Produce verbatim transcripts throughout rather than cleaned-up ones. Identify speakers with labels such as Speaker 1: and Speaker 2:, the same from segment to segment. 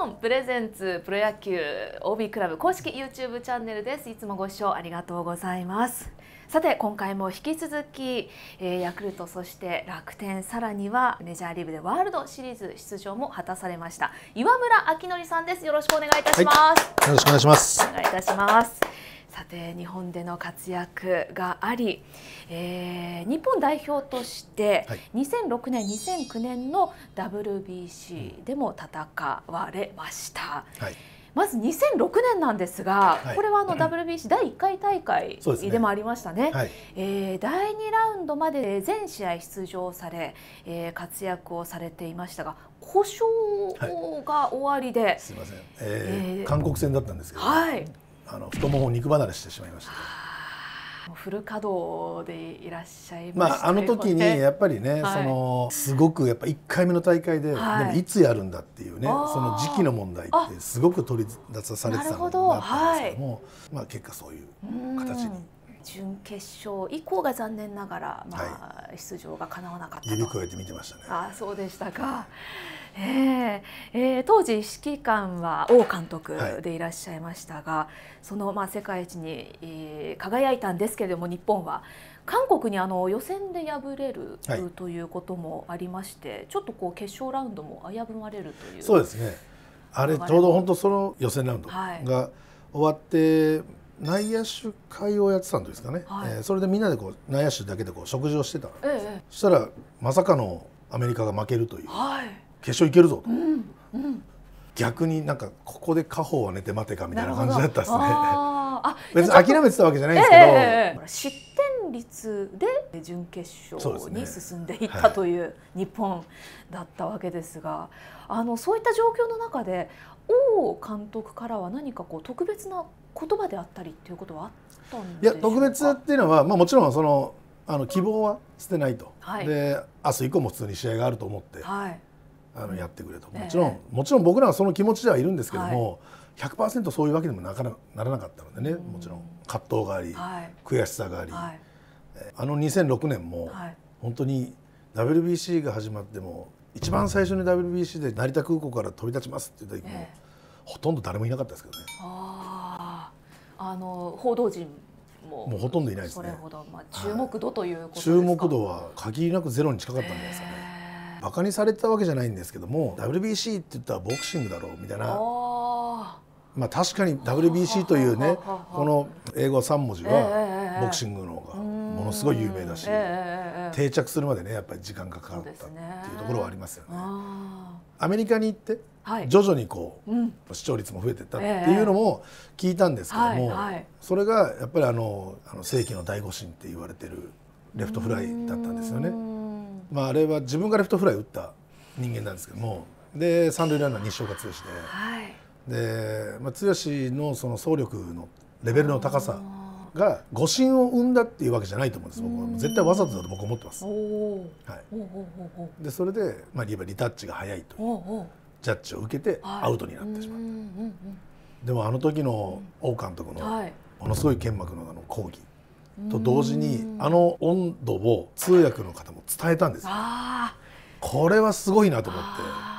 Speaker 1: オンプレゼンツプロ野球 オービー クラブ公式 ユーチューブ チャンネルです。いつもご視聴ありがとうございます。さて今回も引き続き、えー、ヤクルト、そして楽天、さらにはメジャーリーグでワールドシリーズ出場も果たされました岩村明則さんです。よろしくお願いいたします。
Speaker 2: はい、よろしくお願いします。
Speaker 1: お願いいたします。さて日本での活躍があり、えー、日本代表としてにせんろくねん、にせんきゅうねんの ダブリュービーシー でも戦われました。はい、まずにせんろくねんなんですが、はい、これはあの ダブリュービーシー だいいっかい大会でもありましたね。はい、えー、だいにラウンドまで全試合出場され、えー、活躍をされていましたが、故障が終わりで、はい、
Speaker 2: すみません、えーえー、韓国戦だったんですけど、
Speaker 1: はい、
Speaker 2: あの太ももを肉離れしてしまいました。
Speaker 1: フル稼働でいらっしゃいましたよね。
Speaker 2: まああの時にやっぱりね、はい、そのすごくやっぱいっかいめの大会で、はい、でもいつやるんだっていうね、その時期の問題ってすごく取り沙汰されてたのがあったんですけども、はい、まあ結果そういう形に。
Speaker 1: 準決勝以降が残念ながら、まあ、はい、出場が叶わなかったと。
Speaker 2: 指くわえて見てましたね。
Speaker 1: ああ、そうでしたか。えーえー、当時指揮官は王監督でいらっしゃいましたが、はい、そのまあ世界一に、えー、輝いたんですけれども、日本は韓国にあの予選で敗れる、はい、ということもありまして、ちょっとこう決勝ラウンドも危ぶまれるという。
Speaker 2: そうですね。あれちょうど本当その予選ラウンドが終わって、はい、内野手会をやってたんですかね。はい、えー、それでみんなでこう内野手だけでこう食事をしてたんです。ええ、そしたらまさかのアメリカが負けるという。はい、決勝いけるぞと、うんうん、逆になんかここで家宝は寝て待てかみたいな感じだったですね。あ、別に諦めてたわけじゃないんですけど、えー、
Speaker 1: 失点率で準決勝に進んでいった、ね、という日本だったわけですが、あのそういった状況の中で王監督からは何かこう特別な言葉であったりっていうことはあったんでしょうか。
Speaker 2: いや、特別っていうのは、まあ、もちろんそのあの希望は捨てないと、はい、で明日以降も普通に試合があると思って、はい、あのやってくれと、もちろん、えー、もちろん僕らはその気持ちではいるんですけども、はい、ひゃくパーセント そういうわけでもなかなならなかったのでね、もちろん葛藤があり、はい、悔しさがあり、はい、あのにせんろくねんも本当に ダブリュービーシー が始まっても一番最初に ダブリュービーシー で成田空港から飛び立ちますって言った時も、えー、ほとんど誰もいなかったですけどね。
Speaker 1: ああの報道陣も
Speaker 2: もうほとんどいないですね。
Speaker 1: それほど、まあ、注目度ということですか。
Speaker 2: 注目度は限りなくゼロに近かったんじゃないですかね。バカにされてたわけじゃないんですけども、 ダブリュービーシー って言ったらボクシングだろうみたいな、まあ確かに ダブリュービーシー というね、この英語さんもじはボクシングの方がものすごい有名だし、定着するまでねやっぱり時間がかかったっていうところはありますよね。アメリカに行って徐々にこう視聴率も増えていったっていうのも聞いたんですけども、それがやっぱりあの世紀の大誤審って言われてるレフトフライだったんですよね。まああれは自分がレフトフライ打った人間なんですけども、で三塁ランナー西岡剛で、で、まあ、剛のその走力のレベルの高さが誤審を生んだっていうわけじゃないと思うんです。僕は絶対わざとだと僕は思ってます。はい、でそれで、まあ、リタッチが速いというジャッジを受けてアウトになってしまった。でもあの時の王監督のものすごい剣幕のあの抗議と同時にあの温度を通訳の方も伝えたんですよ。これはすごいなと思って、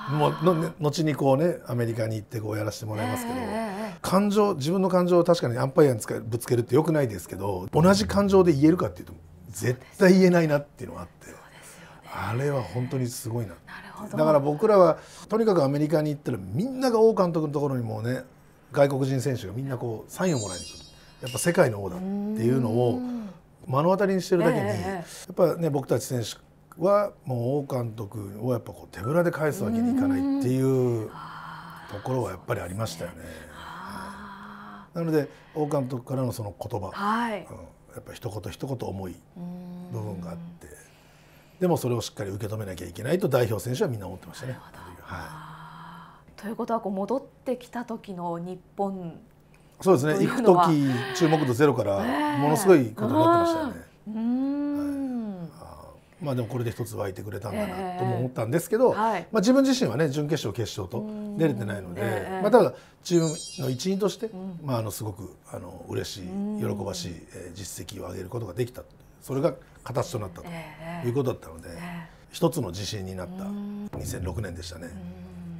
Speaker 2: もうの後にこうねアメリカに行ってこうやらせてもらいますけど、感情、自分の感情を確かにアンパイアにぶつけるってよくないですけど、同じ感情で言えるかっていうと絶対言えないなっていうのがあって、あれは本当にすごいな。だから僕らはとにかくアメリカに行ったらみんなが王監督のところにもね外国人選手がみんなこうサインをもらいに来る。やっぱ世界の王だっていうのを目の当たりにしてるだけに、やっぱね僕たち選手はもう王監督をやっぱこう手ぶらで返すわけにいかないっていうところはやっぱりありましたよね。なので王監督からのその言葉、はい、うん、やっぱ一言一言重い部分があって、でもそれをしっかり受け止めなきゃいけないと代表選手はみんな思ってましたね。
Speaker 1: はい、ということはこう戻ってきた時の日本、
Speaker 2: そうですね、行く時注目度ゼロからものすごいことになってましたよね。えーはい、あまあでもこれで一つ湧いてくれたんだなとも思ったんですけど、えーはい、まあ自分自身はね準決勝決勝と出れてないので、えー、まあただチームの一員として、まああのすごくあの嬉しい喜ばしい実績を上げることができた、それが形となったということだったので、一つの自信になったにせんろくねんでしたね。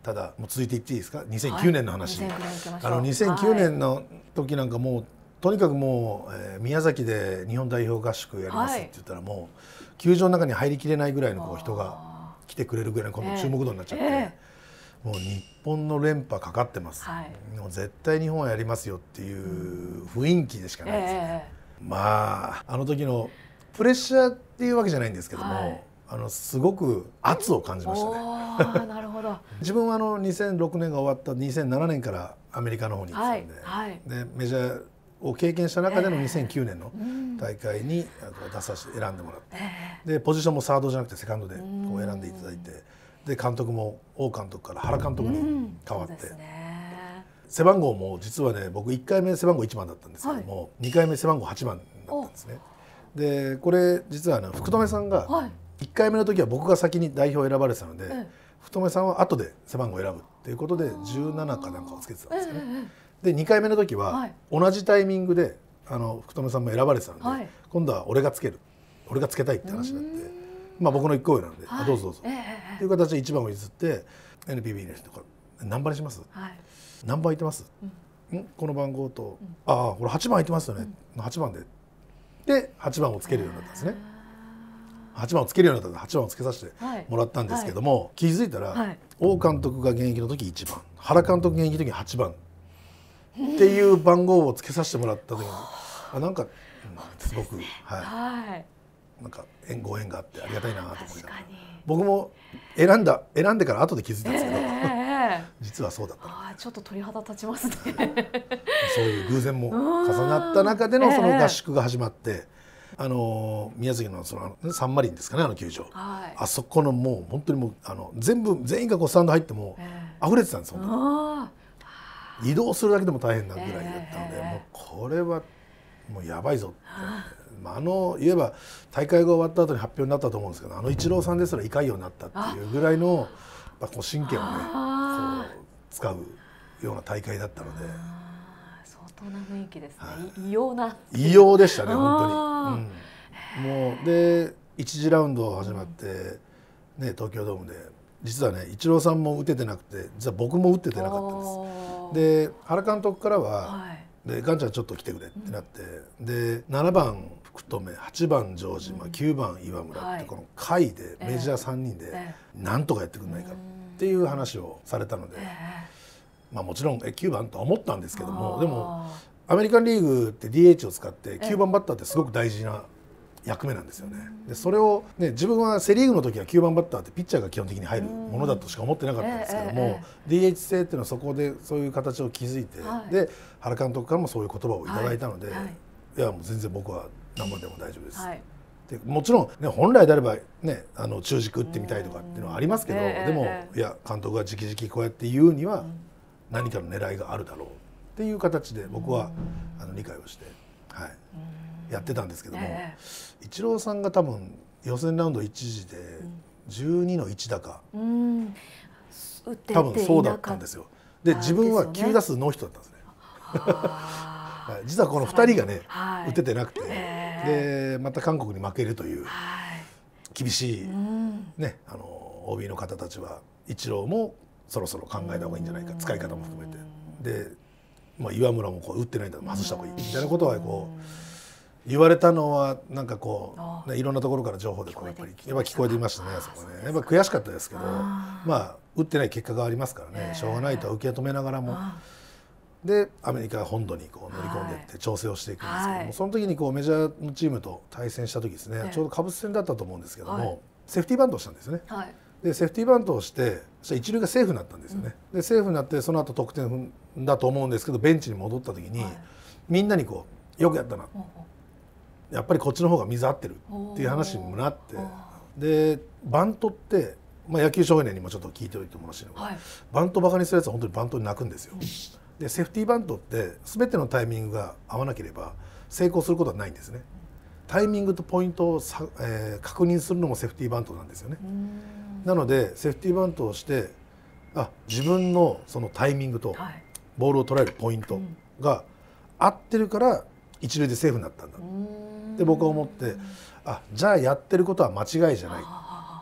Speaker 2: ただもう続いていっていいですか。にせんきゅうねんの話、
Speaker 1: はい、
Speaker 2: あのにせんきゅうねんの時なんかもうとにかくもう、えー、宮崎で日本代表合宿やりますって言ったら、もう球場の中に入りきれないぐらいのこう人が来てくれるぐらいのこの注目度になっちゃって、えーえー、もう日本の連覇かかってます、はい、もう絶対日本はやりますよっていう雰囲気でしかないですね、えー、まああの時のプレッシャーっていうわけじゃないんですけども、はい、あのすごく圧を感じましたね。
Speaker 1: なるほど。
Speaker 2: 自分はあのにせんろくねんが終わったにせんななねんからアメリカの方に行ってたんで、
Speaker 1: はいはい、
Speaker 2: でメジャーを経験した中でのにせんきゅうねんの大会に出させて選んでもらって、でポジションもサードじゃなくてセカンドでこう選んでいただいて、で監督も王監督から原監督に変わって、背番号も実はね僕いっかいめ背番号いちばんだったんですけども、にかいめ背番号はちばんだったんですね。でこれ実はね福留さんがいっかいめの時は僕が先に代表選ばれてたので、福留さんは後で背番号を選ぶっていうことでじゅうななかなんかをつけてたんですよね。でにかいめの時は同じタイミングであの福留さんも選ばれてたので、はい、今度は俺がつける俺がつけたいって話になって、まあ僕のいっこ上なんで、はい、あどうぞどうぞ、えー、っていう形でいちばんを譲って エヌピービー の人から「何番にします、はい、何番空いてます、うん、んこの番号と、うん、ああこれはちばん空いてますよね、うん、はちばんで」ではちばんをつけるようになったんですね。はちばんをつけるようになったのではちばんをつけさせてもらったんですけども、はい、気づいたら、はい、王監督が現役の時いちばん、原監督現役の時はちばんっていう番号をつけさせてもらった時に、あなんか、うん、すごく、はいはい、なんか縁ご縁があってありがたいなと思いながら、僕も選んだ選んでから後で気づいたんですけど、えー、実はそうだった。
Speaker 1: あちょっと鳥肌立ちますね。
Speaker 2: そういう偶然も重なった中でのその合宿が始まって、あの宮崎のそのサンマリンですかね、あの球場、はい、あそこのもう本当にもうあの全部全員がこうスタンド入っても溢れてたんですよ。移動するだけでも大変なぐらいだったので、えー、もうこれはもうやばいぞって、まあ、あの言えば大会が終わった後に発表になったと思うんですけど、あのイチローさんですら胃潰瘍になったっていうぐらいのやっぱこう神経をねこう使うような大会だったので、
Speaker 1: 相当な雰囲気ですね、はい、異様な
Speaker 2: 異様でしたね本当に、うん、もうでいち次ラウンド始まって、ね、東京ドームで実はねイチローさんも打ててなくて、実は僕も打っててなかったです。で原監督からは、はい、でガンちゃんちょっと来てくれってなって、うん、でななばん福留、はちばん城島、うん、きゅうばん岩村って、はい、この下位でメジャーさんにんでなんとかやってくれないかっていう話をされたので、えー、まあもちろんえきゅうばんとは思ったんですけども、でもアメリカンリーグって ディーエイチ を使ってきゅうばんバッターってすごく大事な役目なんですよね。でそれを、ね、自分はセ・リーグの時はきゅうばんバッターってピッチャーが基本的に入るものだとしか思ってなかったんですけども、ディーエイチ 制っていうのはそこでそういう形を築いて、はい、で原監督からもそういう言葉をいただいたので、はいはい、いやもう全然僕は何番でも大丈夫です、はい、でもちろん、ね、本来であれば、ね、あの中軸打ってみたいとかっていうのはありますけど、でもいや監督が直々こうやって言うには何かの狙いがあるだろうっていう形で僕はあの理解をして、はい、やってたんですけども、えー、イチローさんが多分予選ラウンドいちじでじゅうにのいちだか、うん、多分そうだったんですよ。で自分はきゅう打数ノーヒットだったんですね。実はこのふたりがね、はい、打ててなくて、えー、でまた韓国に負けるという厳しい、ね、あの オービー の方たちはイチローもそろそろ考えた方がいいんじゃないか、使い方も含めて、で、まあ、岩村もこう打ってないんだから外した方がいいみたいなことはこう言われたのはなんかこう、ね、いろんなところから情報でこうやっぱりやっぱ聞こえていましたね。あそこねやっぱ悔しかったですけど、まあ打ってない結果がありますからね、しょうがないとは受け止めながらも、でアメリカ本土にこう乗り込んでいって調整をしていくんですけども、その時にこうメジャーのチームと対戦した時ですね、ちょうどカブス戦だったと思うんですけども、セーフティーバントをしたんですね。でセーフティーバントをして一塁がセーフになったんですよね。でセーフになってその後得点だと思うんですけど、ベンチに戻った時にみんなにこうよくやったな、やっぱりこっちの方が水合ってるっていう話にもなって、でバントって、まあ、野球少年にもちょっと聞いておいてもらしいのが、はい、バントバカにするやつは本当にバントに泣くんですよ。でセーフティーバントって全てのタイミングが合わなければ成功することはないんですね。タイミングとポイントをさ、えー、確認するのもセーフティーバントなんですよね。なのでセーフティーバントをしてあ自分のそのタイミングとボールを捉えるポイントが合ってるから一塁でセーフになったんだって僕は思って、あじゃあやってることは間違いじゃないっ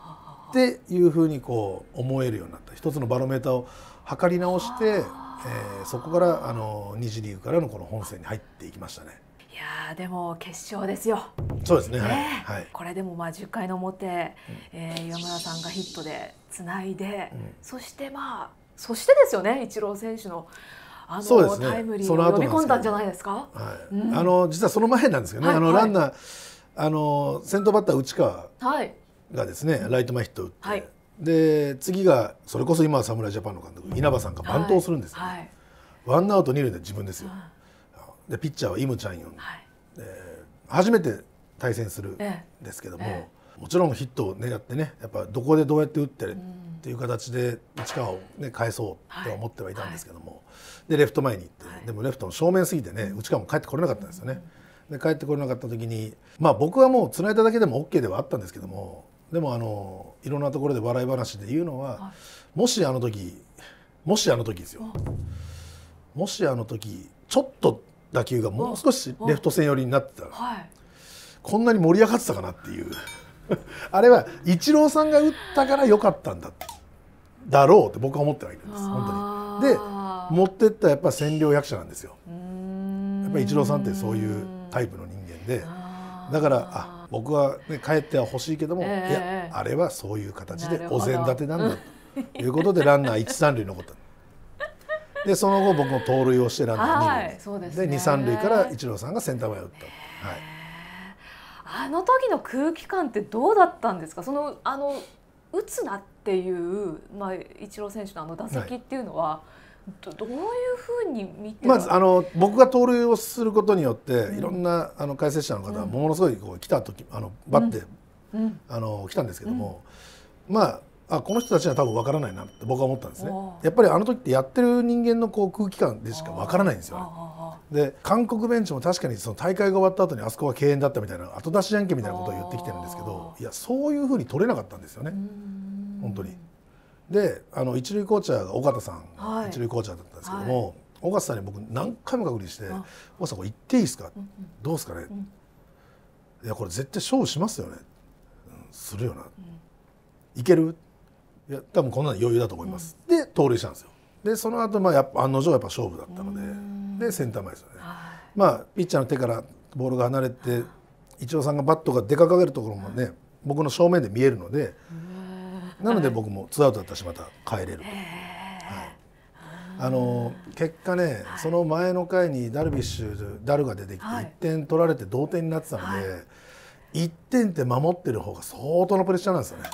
Speaker 2: っていうふうにこう思えるようになった、一つのバロメーターを測り直して、えー、そこからあのに次リーグからのこの本戦に入っていきましたね。
Speaker 1: いやでも決勝ですよ。
Speaker 2: そうですね。
Speaker 1: ね、
Speaker 2: はいはい、
Speaker 1: これでもまあじゅっかいの表、うん、えー、岩村さんがヒットでつないで、うん、そしてまあそしてですよね、イチロー選手のあの、ね、タイムリーを呼び込んだんじゃないですか。
Speaker 2: はいうん、あの実はその前なんですけどね、はい、あのランナー、はい、あの先頭バッター内川がですね、はい、ライト前ヒット打って、はい、で次がそれこそ今は侍ジャパンの監督、うん、稲葉さんがバントをするんですよ、ね、はいはい、ワンアウト二塁で自分ですよ。うん、でピッチャーはイムチャンヨン、はい、で初めて対戦するんですけども、ええ、もちろんヒットを狙ってね、やっぱどこでどうやって打ってるっていう形で内川を、ね、返そうって思ってはいたんですけども、はい、でレフト前に行って、はい、でもレフトの正面すぎてね、内川も帰ってこれなかったんですよね。で帰ってこれなかった時に、まあ僕はもうつないだだけでも OK ではあったんですけども、でもあのいろんなところで笑い話で言うのは、はい、もしあの時もしあの時ですよ、もしあの時ちょっと打球がもう少しレフト線寄りになってたら、はい、こんなに盛り上がってたかなっていうあれはイチローさんが打ったから良かったんだだろうって僕は思ってはいるんです、本当に。で持ってったやっぱ千両役者なんですよ。やっぱりイチローさんってそういうタイプの人間で、だからあ僕は、ね、帰っては欲しいけども、えー、いやあれはそういう形でお膳立てなんだということでランナー一三塁残った。でその後僕も盗塁をしてランナー二塁、はい、そうですね、で二三塁からイチローさんがセンター前を打った。はい、
Speaker 1: あの時の空気感ってどうだったんですか。そのあの打つなっていう、まあ、イチロー選手のあの打席っていうのは、はい、ど, どういうふうに見て
Speaker 2: まずあの僕が盗塁をすることによって、うん、いろんなあの解説者の方がものすごいこう来た時あのバッて、うん、あの来たんですけども、うん、まああこの人たちには多分わからないなって僕は思ったんですね。やっぱりあの時ってやってる人間のこう空気感でしかわからないんですよね。で韓国ベンチも確かにその大会が終わった後にあそこは敬遠だったみたいな後出しじゃんけんみたいなことを言ってきてるんですけど、いやそういうふうに取れなかったんですよね、本当に。であの一塁コーチャーが尾形さんが一塁コーチャーだったんですけども、はい、尾形さんに僕何回も確認して「尾形さんこれ言っていいですか、うん、どうですかね、うん、いやこれ絶対勝負しますよね、うん、するよな、うん、いける、いや多分こんなの余裕だと思います、うん、で盗塁したんですよ。でその後まあやっぱ案の定やっぱ勝負だったので、でセンター前ですよね。まあピッチャーの手からボールが離れてイチローさんがバットが出かかるところもね僕の正面で見えるので、なので僕もツーアウトだったしまた帰れると、はい、あの結果ね、はい、その前の回にダルビッシュダルが出てきていってん取られて同点になってたので、はい、いってんって守ってる方が相当なプレッシャーなんですよね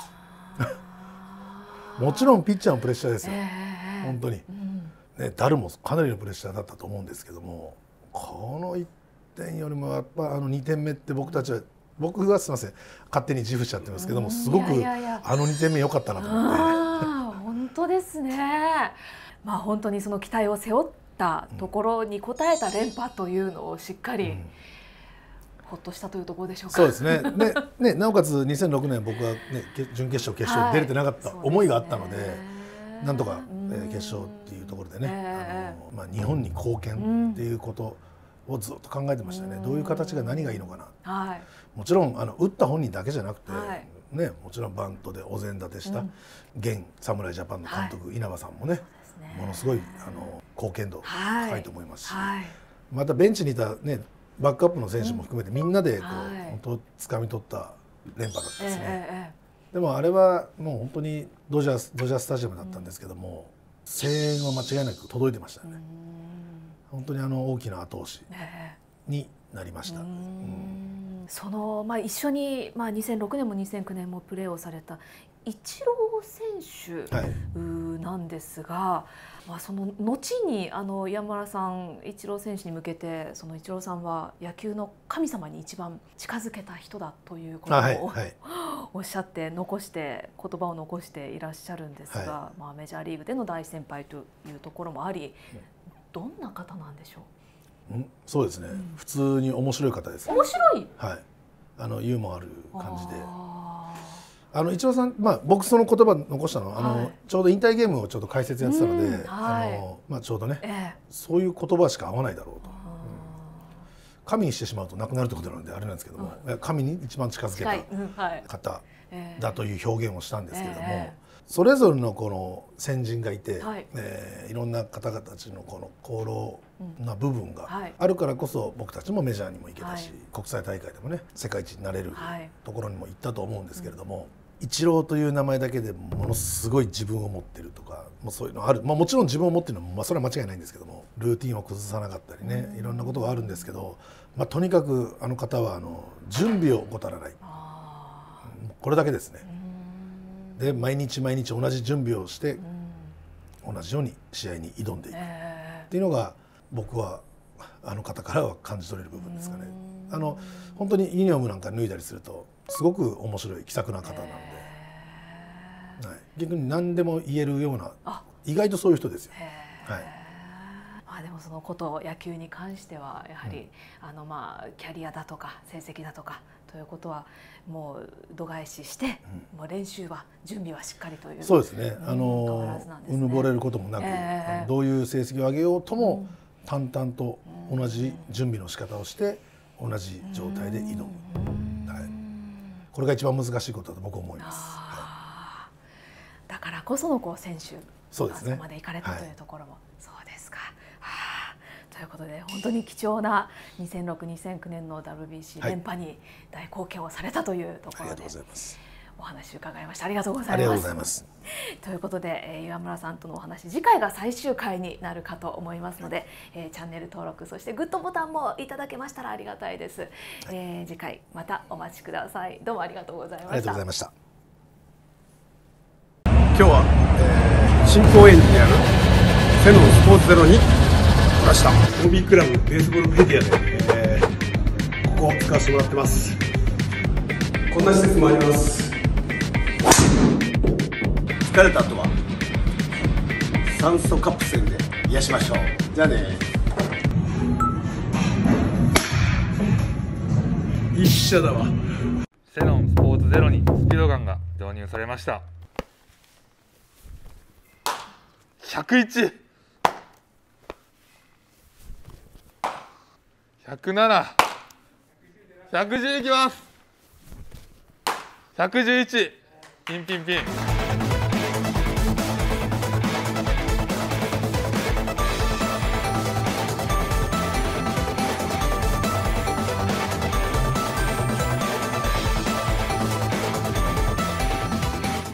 Speaker 2: もちろんピッチャーのプレッシャーですよ、本当に、うんね、ダルもかなりのプレッシャーだったと思うんですけども、このいってんよりもやっぱあのにてんめって僕たちは僕はすみません勝手に自負しちゃってますけども、すごくあのにてんめ良かったなと思って。
Speaker 1: あ本当ですね。まあ本当にその期待を背負ったところに応えた連覇というのをしっかり、うん、ほっとしたというところでしょうか。
Speaker 2: そうですね。でねなおかつにせんろくねん僕はね準決勝決勝出れてなかった思いがあったので、はい、でなんとか、えー、決勝っていうところでね、えー、あのまあ日本に貢献っていうことをずっと考えてましたね。どういう形が何がいいのかな。はい、もちろんあの打った本人だけじゃなくて、はい、ね、もちろんバントでお膳立てした、うん、現侍ジャパンの監督、はい、稲葉さんも ね, ねものすごいあの貢献度高いと思いますし、はいはい、またベンチにいた、ね、バックアップの選手も含めてみんなでこう、はい、本当掴み取った連覇だったですね、えー、でもあれはもう本当にドジャース、ドジャースタジアムだったんですけども、うん、声援は間違いなく届いてましたね。本当にあの大きな後押しになりました。うん
Speaker 1: うんそのまあ、一緒に、まあ、にせんろくねんもにせんきゅうねんもプレーをされたイチロー選手なんですが、はい、まあ、その後にあの山村さんイチロー選手に向けてそのイチローさんは野球の神様に一番近づけた人だということを、はいはい、おっしゃって残して言葉を残していらっしゃるんですが、はい、まあ、メジャーリーグでの大先輩というところもあり、どんな方なんでしょう。
Speaker 2: うん、そうですね、うん、普通に面白い方です。
Speaker 1: 面白い、
Speaker 2: はい、あのユーモアある感じで、あのイチローさん、まあ、僕その言葉残したのは、はい、あのちょうど引退ゲームをちょっと解説やってたので、うん、はい、あのまあ、ちょうどね、ええ、そういう言葉しか合わないだろうと、うん、 神にしてしまうとなくなるってことなのであれなんですけども、うん、神に一番近づけた方だという表現をしたんですけれども、えーそれぞれのこの先人がいて、はい、えー、いろんな方々たちのこの功労な部分があるからこそ僕たちもメジャーにも行けたし、はい、国際大会でもね世界一になれるところにも行ったと思うんですけれども、はい、イチローという名前だけでものすごい自分を持ってるとかもうそういうのある、まあ、もちろん自分を持ってるのも、まあ、それは間違いないんですけどもルーティンを崩さなかったりねいろんなことがあるんですけど、まあ、とにかくあの方はあの準備を怠らない、これだけですね。で毎日毎日同じ準備をして、うん、同じように試合に挑んでいく、えー、っていうのが僕はあの方からは感じ取れる部分ですかね。あの本当にユニフォームなんか脱いだりするとすごく面白い気さくな方なので、えーはい、逆に何でも言えるような意外とそういう人ですよ。えーはい、
Speaker 1: まあでもそのこと野球に関してはやはり、うん、あのまあキャリアだとか成績だとかということはもう度外視して、うん、もう練習は準備はしっかりという
Speaker 2: そうですね、あのうぬぼれることもなく、えー、どういう成績を上げようとも、うん、淡々と同じ準備の仕方をして同じ状態で挑む、はい、これが一番難しいことだと僕は思います、はい、
Speaker 1: だからこそのこう選手
Speaker 2: そうですね
Speaker 1: まで行かれたというところも、はい、そうですか。はあ、ということで本当に貴重なにせんろく、にせんきゅうねんの ダブリュービーシー 連覇に大貢献をされたというところで、はい、お話伺いました。ありがとうございます。
Speaker 2: ありがとうございます。
Speaker 1: ということで、えー、岩村さんとのお話次回が最終回になるかと思いますので、えー、チャンネル登録そしてグッドボタンもいただけましたらありがたいです、はい、えー、次回またお待ちください。どうもありがとうございました。
Speaker 2: ありがとうございました。
Speaker 3: 今日は、えー、新高円寺にあるセノンスポーツゼロに来ました。 オービー クラブベースボールメディアで、えー、ここを使わせてもらってます。こんな施設もあります。疲れた後は酸素カプセルで癒しましょう。じゃあね。一緒だわ。
Speaker 4: セノンスポーツゼロにスピードガンが導入されました。ひゃくいち、ひゃくなな、ひゃくじゅういきます。ひゃくじゅういち、ピンピンピン。